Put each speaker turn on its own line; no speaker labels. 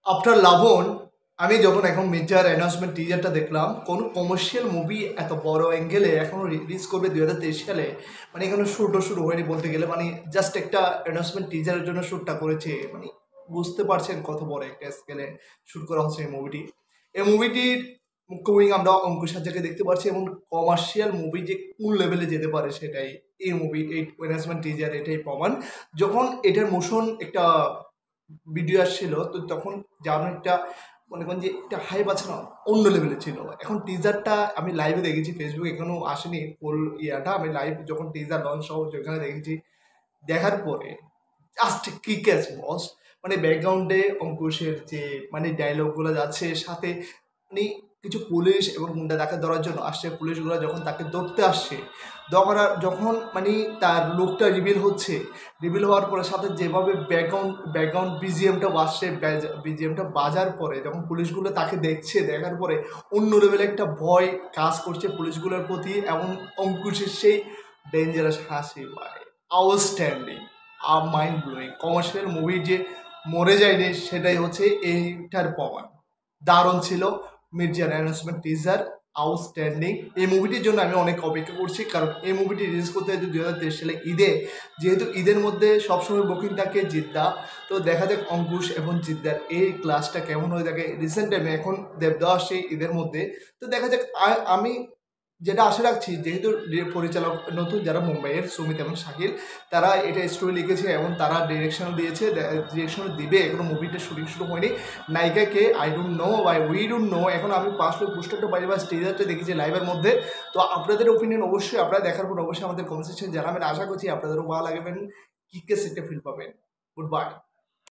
After লাবণ আমি যখন এখন মির্জার অ্যানাউন্সমেন্ট টিজারটা দেখলাম, কোনো কমার্শিয়াল মুভি এত বড় অ্যাঙ্গেলে এখনও রিলিজ করবে 2023 সালে, মানে এখনো শ্যুটও শুরু হয়নি বলতে গেলে, মানে জাস্ট একটা অ্যানাউন্সমেন্ট টিজারের জন্য শ্যুটটা করেছে, মানে বুঝতে পারছেন কত বড় একটা স্কেলে শ্যুট করা হচ্ছে এই মুভিটির মুখ্য ভূমিকা আমরা অঙ্কুশ হাজরাকে দেখতে পাচ্ছি, এবং কমার্শিয়াল মুভি যে কোন লেভেলে যেতে পারে সেটাই এই অ্যানাউন্সমেন্ট টিজার এটাই প্রমাণ। যখন এটার মোশন একটা ভিডিও আসছিল, তো তখন যেমন একটা মনে করেন যে একটা হাইপ আছে না, অন্য লেভেলে ছিল। এখন টিজারটা আমি লাইভে দেখেছি, ফেসবুক এখনো আসেনি ফুল ইয়াটা, আমি লাইভ যখন টিজার লঞ্চ সহ যেখানে দেখেছি, দেখার পরে জাস্ট কিক অ্যাস বস। মানে ব্যাকগ্রাউন্ডে অঙ্কুশের যে মানে ডায়লগগুলো যাচ্ছে, সাথে মানে কিছু পুলিশ এবং গুন্ডা তাকে ধরার জন্য আসছে, পুলিশগুলো যখন তাকে ধরতে আসছে, যখন মানে তার লুকটা রিভিল হওয়ার পরে সাথে যেভাবে ব্যাকগ্রাউন্ড বিজিএমটা বাজছে, বিজিএমটা বাজার পরে যখন পুলিশগুলো তাকে দেখছে, দেখার পরে অন্য লেভেলে একটা ভয় কাজ করছে পুলিশগুলোর প্রতি, এবং অঙ্কুশের সেই ডেঞ্জারাস হাসি ভাই, outstanding, mind blowing. Commercial movie যে মরে যায়নি সেটাই হচ্ছে এইটার প্রমাণ। দারুণ ছিল মির্জার অ্যানাউন্সমেন্ট টিজার, আউটস্ট্যান্ডিং। এই মুভিটির জন্য আমি অনেক অপেক্ষা করছি, কারণ এই মুভিটি রিলিজ করতে হয়তো 2023 সালে ঈদে, যেহেতু ঈদের মধ্যে সবসময় বুকিং থাকে জিদ্দা। তো দেখা যাক অঙ্কুশ এবং জিদ্দার এই ক্লাসটা কেমন হয়ে থাকে। রিসেন্ট টাইমে এখন দেবদাস আসছে ঈদের মধ্যে, তো দেখা যাক। আমি যেটা আশা রাখছি, যেহেতু পরিচালক নতুন যারা মুম্বাইয়ের সুমিত এবং শাকিল, তারা এটা স্টোরি লিখেছে এবং তারা ডিরেকশনও দিয়েছে, ডিরেকশনও দিবে, এখনো মুভিটা শুটিং শুরু হয়নি। নায়িকাকে I don't know, by we don't know. এখন আমি পাঁচ লোক পোস্টারটা বাইরে বা টিজারটা দেখেছি লাইভের মধ্যে। তো আপনাদের ওপিনিয়ন অবশ্যই, আপনারা দেখার পর অবশ্যই আমাদের কমেন্ট সেকশনে জানাবেন। আশা করছি আপনাদেরও ভালো লাগবেন, কিকে সেটে ফিল পাবেন। Good by.